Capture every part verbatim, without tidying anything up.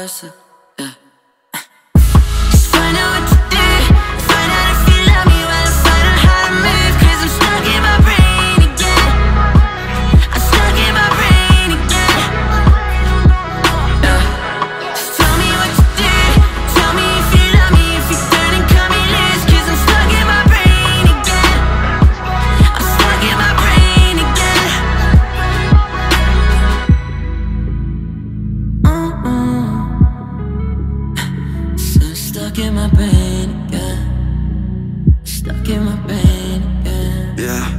versa. Yeah. Just find out what to do, find out if you love me while I find out how to move. Cause I'm stuck in my brain again, I'm stuck in my brain again. Yeah. Just tell me what to do, tell me if you love me, if you don't and cut me loose. Cause I'm stuck in my brain again, I'm stuck in my brain again. Mm-mm. So stuck in my brain again, stuck in my brain again. Yeah.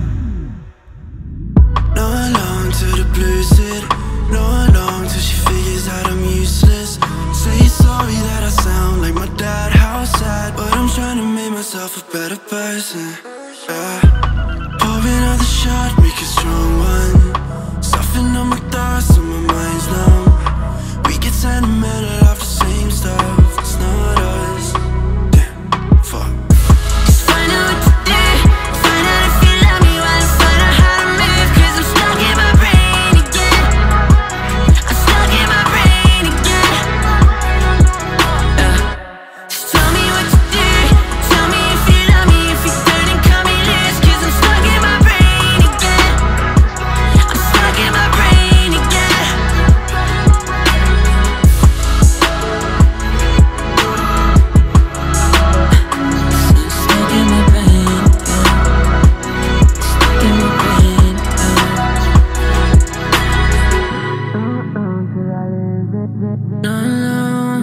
No alone to the blue city, no alone till she figures out I'm useless. Say sorry that I sound like my dad, how sad, but I'm trying to make myself a better person. Yeah. Pour another shot, make a strong one. Soften up my thoughts and my mind's numb. We get sentimental off the same stuff, it's not us. Damn, fuck. Just find out what to do, find out if you love me while I find out how to move. Cause I'm stuck in my brain again, I'm stuck in my brain again. Yeah. Just tell me what to do, tell me if you love me, if you don't and cut me loose. Cause I'm stuck in my brain again, I'm stuck in my brain again. So stuck in my brain again, stuck in my brain again. No, no.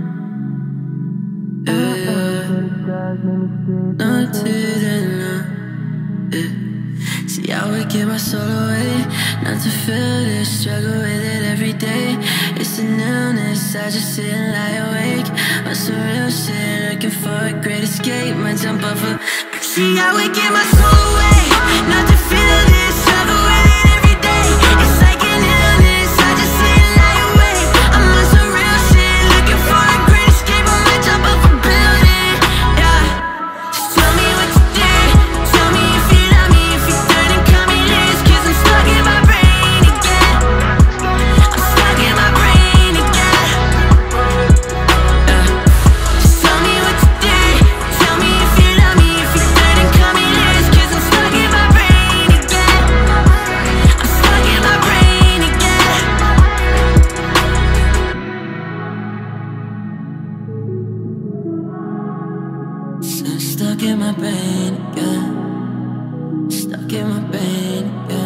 Yeah, yeah. Not today, no. Yeah. See, I would give my soul away, not to feel this, struggle with it every day. It's an illness, I just sit and lie awake on some real shit, looking for a great escape. Might jump off a. See, I would give my soul away, not to feel this, struggle with it every day. It's like an illness, I just sit and lie awake. I'm on some real shit, looking for a great escape. I might jump off a building, yeah. Just tell me what to do, tell me if you love me, if you don't and cut me loose. Cause I'm stuck in my brain again, I'm stuck in my brain again. Yeah. Just tell me what to do, tell me if you love me, if you don't and cut me loose. Cause I'm stuck in my brain again, I'm stuck in my brain again. So stuck in my brain again, stuck in my brain again.